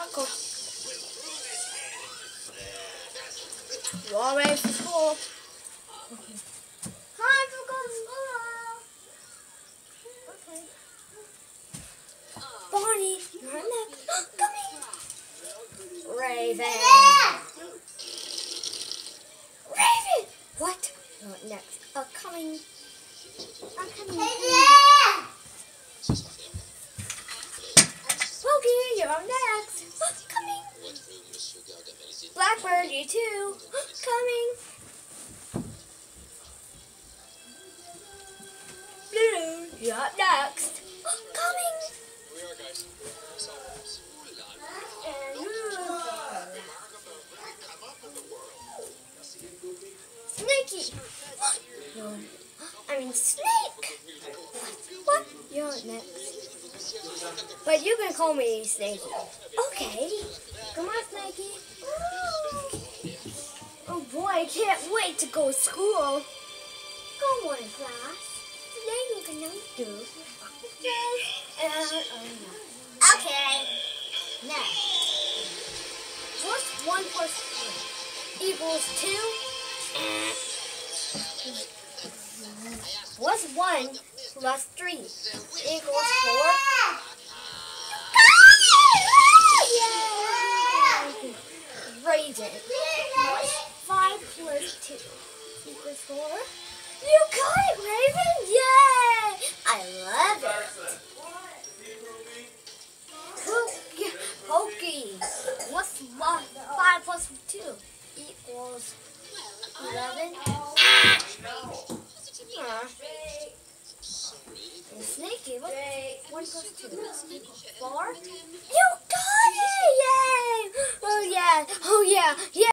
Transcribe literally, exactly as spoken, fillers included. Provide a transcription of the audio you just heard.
Cool. You all ready for school? Okay. Time to go to school. Okay. Bonnie, you're next. Coming. Raven. Raven. What? Not next. Uh, coming. I'm coming. Smokey, you're on next. Coming. Blackbird, you too. Coming. Blue, you're up next. Coming. And Snakey. I mean Snake. What? You're up next. But you can call me Snakey. Okay. Come on, Snakey. Oh boy, I can't wait to go to school. Go on, class. Today we're gonna do and okay. Now, what's one plus three equals two? What's one plus three equals four? Yay! Raven. What's five plus two equals four? You got it, Raven! Yay! I love it. Hokey. What's one, five plus two equals eleven? Uh, and Snakey, what? One plus two equals four? You got it! Yay! Oh yeah! Oh yeah! Yeah!